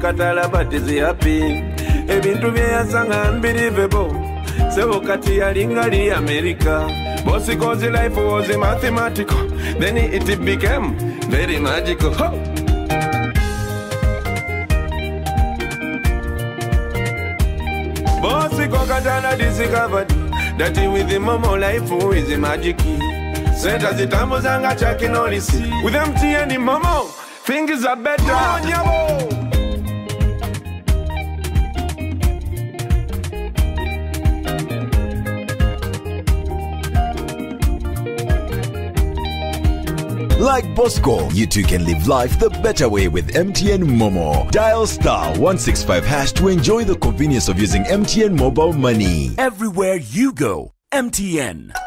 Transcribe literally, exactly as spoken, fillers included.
katala but is happy. Ebintu bye yasanga unbelievable. Sebo kati yalingali America. Bosco's life was mathematical. Then it became very magical. Ho! Bosco katala discovered that with the Momo life is magic. Senta zitambo zanga chaki nolisi. With M T N Momo, things are better. Oh, Like Bosco, you too can live life the better way with M T N Momo. Dial star one six five hash to enjoy the convenience of using M T N mobile money. Everywhere you go, M T N.